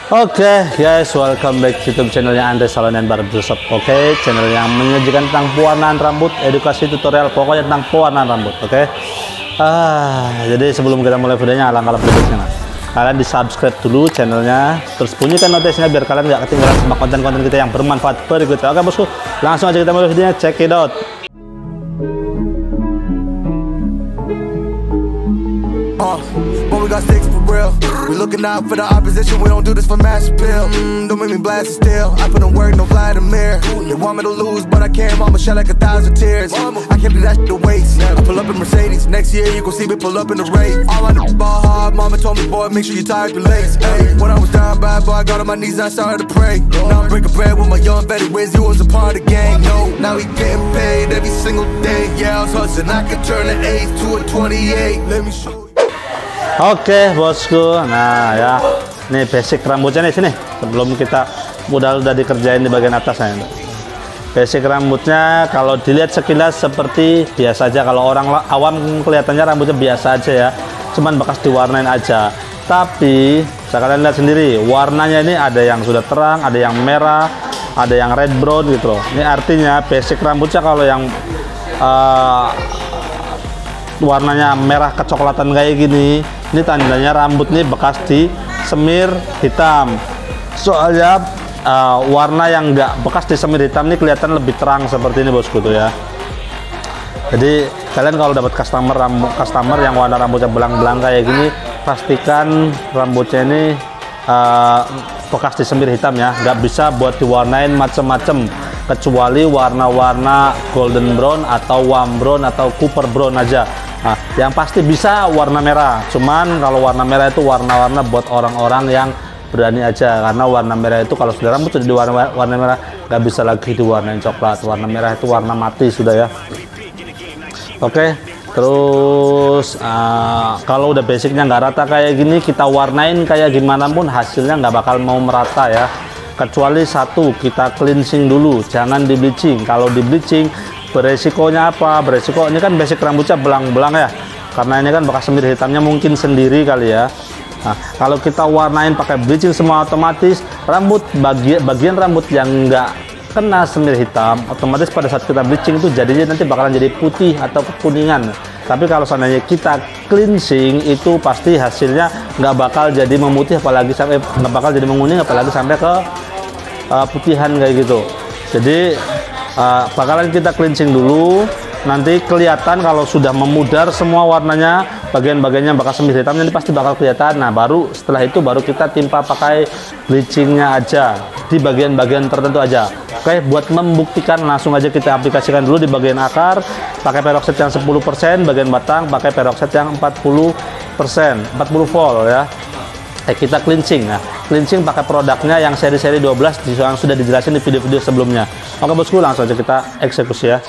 Oke guys, welcome back to YouTube channelnya Andre Salonen Barbershop. Oke, channel yang menyajikan tentang pewarnaan rambut, edukasi tutorial, pokoknya tentang pewarnaan rambut. Oke. Jadi sebelum kita mulai videonya, alangkah baiknya kalian di subscribe dulu channelnya, terus bunyikan notifikasinya biar kalian nggak ketinggalan sama konten-konten kita yang bermanfaat berikutnya. Oke bosku, langsung aja kita mulai videonya, check it out. When we got sticks for real, we looking out for the opposition. We don't do this for mass appeal. Don't make me blast it still. I put in work, no Vladimir. They want me to lose, but I can't. Mama shed like 1,000 tears. I can't do that shit to waste. I pull up in Mercedes. Next year you gon' see me pull up in the race. All I know ball hard. Mama told me, boy, make sure you tie up your legs. Hey, when I was down bad, boy, I got on my knees and I started to pray. Now I'm breaking bread with my young Betty Wiz. You was a part of the gang. No, now he getting paid every single day. Yeah, I was hustling. I could turn an 8 to a 28. Let me show you. Oke bosku, nah ya, ini basic rambutnya nih sini. Sebelum kita udah dikerjain di bagian atasnya. Basic rambutnya kalau dilihat sekilas seperti biasa aja. Kalau orang awam kelihatannya rambutnya biasa aja ya, cuman bekas diwarnain aja. Tapi kalian lihat sendiri, warnanya ini ada yang sudah terang, ada yang merah, ada yang red brown gitu loh. Ini artinya basic rambutnya kalau yang warnanya merah kecoklatan kayak gini, ini tandanya rambut nih bekas disemir hitam. Soalnya warna yang enggak bekas disemir hitam ini kelihatan lebih terang seperti ini bosku tuh ya. Jadi kalian kalau dapat customer yang warna rambutnya belang-belang kayak gini, pastikan rambutnya ini bekas disemir hitam ya, nggak bisa buat diwarnain macem-macem kecuali warna-warna golden brown atau warm brown atau copper brown aja. Nah, yang pasti bisa warna merah. Cuman kalau warna merah itu warna-warna buat orang-orang yang berani aja, karena warna merah itu kalau sudah rambut sudah warna merah nggak bisa lagi diwarnain coklat. Warna merah itu warna mati sudah ya. Oke, terus kalau udah basicnya nggak rata kayak gini, kita warnain kayak gimana pun hasilnya nggak bakal mau merata ya. Kecuali satu, kita cleansing dulu, jangan di bleaching. Kalau di bleaching beresikonya apa? Beresiko ini kan basic rambutnya belang-belang ya, karena ini kan bekas semir hitamnya mungkin sendiri kali ya. Nah, kalau kita warnain pakai bleaching semua otomatis rambut bagian rambut yang nggak kena semir hitam otomatis pada saat kita bleaching itu jadinya nanti bakalan jadi putih atau kekuningan. Tapi kalau seandainya kita cleansing itu pasti hasilnya nggak bakal jadi memutih, apalagi sampai nggak bakal jadi menguning, apalagi sampai ke putihan kayak gitu. Jadi bakalan kita cleansing dulu, nanti kelihatan kalau sudah memudar semua warnanya, bagian-bagiannya bekas semir hitamnya ini pasti bakal kelihatan. Nah baru setelah itu baru kita timpa pakai bleachingnya aja di bagian-bagian tertentu aja. Oke, buat membuktikan langsung aja kita aplikasikan dulu di bagian akar pakai peroxide yang 10%, bagian batang pakai peroxide yang 40%, 40 volt ya. Kita cleansing. Nah, cleansing pakai produknya yang seri-seri 12 yang sudah dijelasin di video-video sebelumnya. Oke bosku, langsung aja kita eksekusi ya.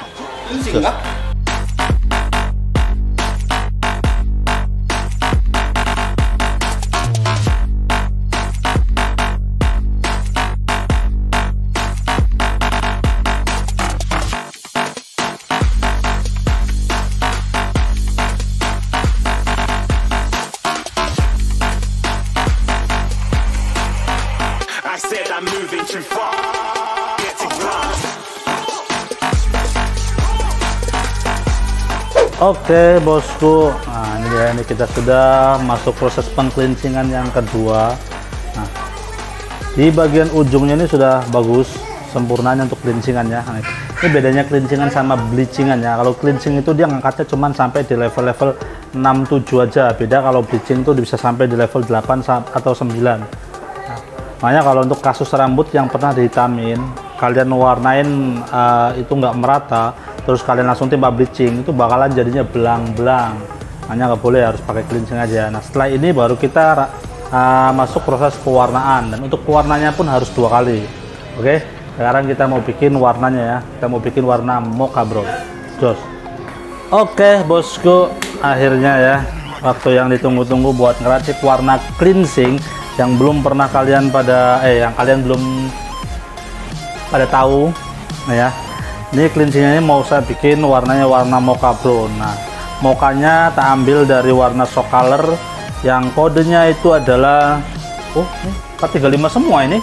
Oke bosku, nah ini dia, ini kita sudah masuk proses pengcleansingan yang kedua. Nah, di bagian ujungnya ini sudah bagus sempurnanya untuk cleansingannya. Nah, ini bedanya cleansingan sama bleachingannya. Kalau cleansing itu dia ngangkatnya cuman sampai di level-level 6-7 aja. Beda kalau bleaching itu bisa sampai di level 8 atau 9. Nah, makanya kalau untuk kasus rambut yang pernah dihitamin, kalian warnain itu nggak merata, terus kalian langsung timpa bleaching, itu bakalan jadinya belang-belang. Hanya nggak boleh, harus pakai cleansing aja. Nah setelah ini baru kita masuk proses pewarnaan, dan untuk pewarnanya pun harus 2 kali. Oke, sekarang kita mau bikin warnanya ya, kita mau bikin warna mocha brown. Jos. Oke bosku, akhirnya ya waktu yang ditunggu-tunggu buat ngeracik warna cleansing yang belum pernah kalian yang kalian belum pada tahu. Nah ya, ini cleansingnya mau saya bikin warnanya warna mocha brown. Nah, mochanya tak ambil dari warna shock color yang kodenya itu adalah K35 semua ini.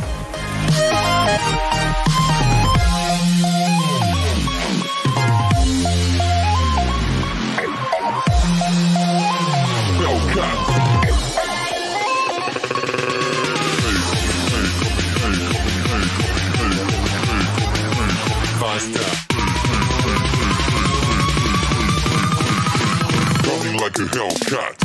Like a Hellcat.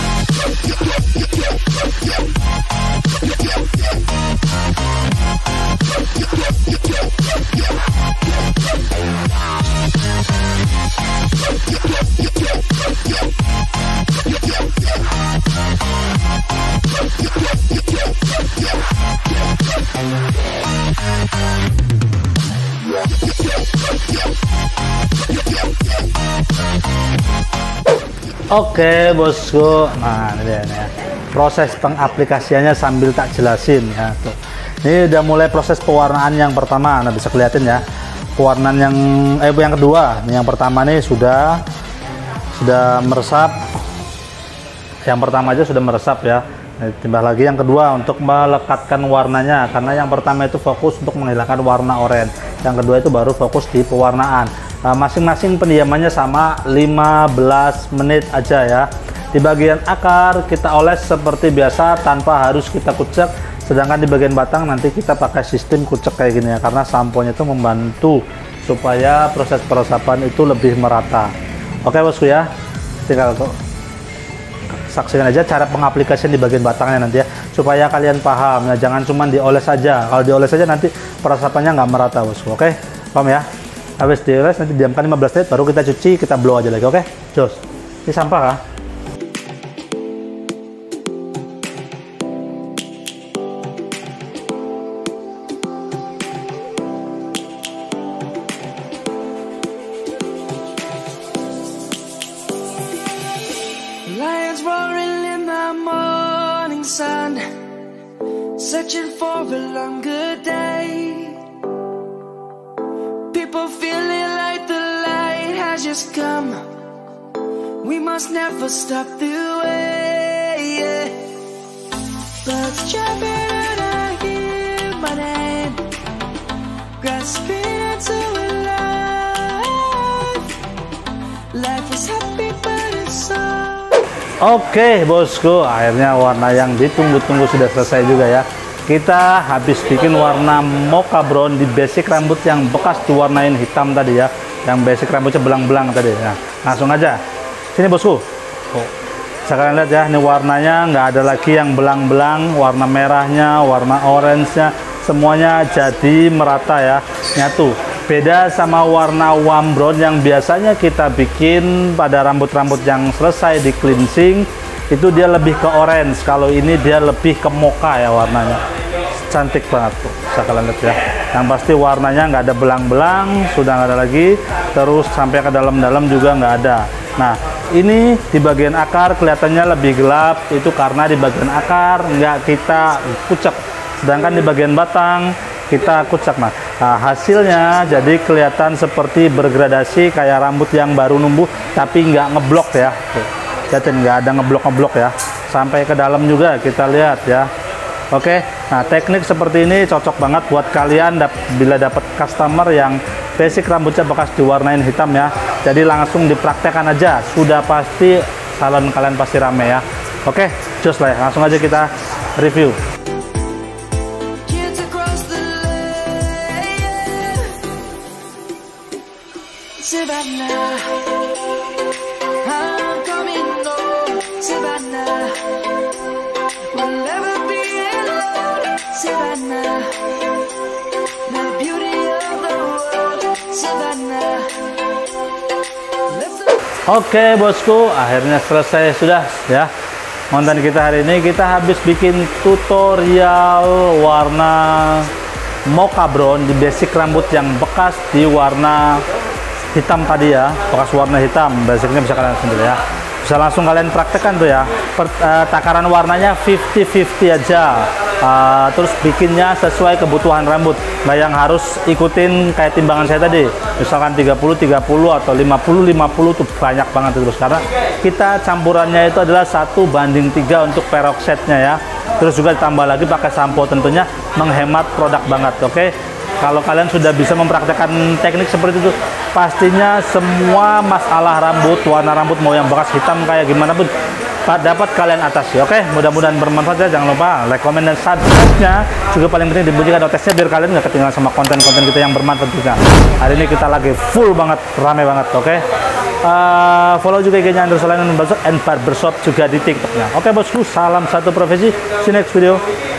Oke bosku, nah ini dia nih ya. Proses pengaplikasiannya sambil tak jelasin ya. Tuh. Ini udah mulai proses pewarnaan yang pertama, nah bisa kelihatin ya. Pewarnaan yang kedua, nih yang pertama nih sudah meresap. Yang pertama aja sudah meresap ya. Nah, tambah lagi yang kedua untuk melekatkan warnanya, karena yang pertama itu fokus untuk menghilangkan warna oranye. Yang kedua itu baru fokus di pewarnaan. Masing-masing pendiamannya sama 15 menit aja ya. Di bagian akar kita oles seperti biasa tanpa harus kita kucek, sedangkan di bagian batang nanti kita pakai sistem kucek kayak gini ya, karena sampo-nya itu membantu supaya proses peresapan itu lebih merata. Oke bosku ya, tinggal saksikan aja cara pengaplikasian di bagian batangnya nanti ya, supaya kalian paham ya. Jangan cuma dioles saja, kalau dioles saja nanti peresapannya nggak merata bosku. Oke, paham ya? Habis dioles nanti diamkan 15 menit, baru kita cuci, kita blow aja lagi. Oke, jos. Ini sampah kah? Lions roaring in the morning sun, searching for a longer day. People feeling like the light has just come. We must never stop the way, yeah. Birds jumping and I hear my name, grasping into a life. Life is happy but it's so. Oke bosku, akhirnya warna yang ditunggu-tunggu sudah selesai juga ya. Kita habis bikin warna mocha brown di basic rambut yang bekas diwarnain hitam tadi ya, yang basic rambutnya belang-belang tadi. Nah, langsung aja sini bosku. Bisa kalian lihat ya, ini warnanya nggak ada lagi yang belang-belang, warna merahnya, warna orange-nya semuanya jadi merata ya, nyatu. Beda sama warna warm brown yang biasanya kita bikin pada rambut-rambut yang selesai di cleansing, itu dia lebih ke orange. Kalau ini dia lebih ke mocha ya warnanya. Cantik banget tuh, bisa kalian lihat ya. Yang pasti warnanya nggak ada belang-belang, sudah nggak ada lagi. Terus sampai ke dalam-dalam juga nggak ada. Nah, ini di bagian akar kelihatannya lebih gelap, itu karena di bagian akar nggak kita kucek. Sedangkan di bagian batang kita kucek. Nah, hasilnya jadi kelihatan seperti bergradasi kayak rambut yang baru numbuh tapi nggak ngeblok ya. Tuh. Lihatin, nggak ada ngeblok-ngeblok ya, sampai ke dalam juga kita lihat ya. Oke, nah teknik seperti ini cocok banget buat kalian bila dapat customer yang basic rambutnya bekas diwarnain hitam ya. Jadi langsung dipraktekkan aja, sudah pasti salon kalian pasti rame ya. Oke, jos lah ya, langsung aja kita review. Kids across the lane, Savannah, I'm coming home, Savannah, we'll never be alone, Savannah, the beauty of the world, Savannah. Oke bosku, akhirnya selesai sudah ya konten kita hari ini. Kita habis bikin tutorial warna mocha brown di basic rambut yang bekas di warna hitam tadi ya, bekas warna hitam. Basicnya bisa kalian sendiri ya, bisa langsung kalian praktekkan tuh ya. Takaran warnanya 50-50 aja. Terus bikinnya sesuai kebutuhan rambut, nggak yang harus ikutin kayak timbangan saya tadi, misalkan 30-30 atau 50-50 tuh banyak banget terus, karena kita campurannya itu adalah 1:3 untuk peroxide-nya ya. terus juga ditambah lagi pakai sampo, tentunya menghemat produk banget. Oke, kalau kalian sudah bisa mempraktekkan teknik seperti itu, pastinya semua masalah rambut, warna rambut mau yang bekas hitam kayak gimana pun dapat kalian atasi. Oke, mudah-mudahan bermanfaat ya. Jangan lupa like, comment, dan subscribe-nya. Juga paling penting dibunyikan notifnya biar kalian nggak ketinggalan sama konten-konten kita yang bermanfaat juga. Hari ini kita lagi full banget, rame banget. Oke, follow juga IG-nya Andrew Solana and Barbershop juga di TikTok-nya. Oke bosku, salam satu profesi. See you next video.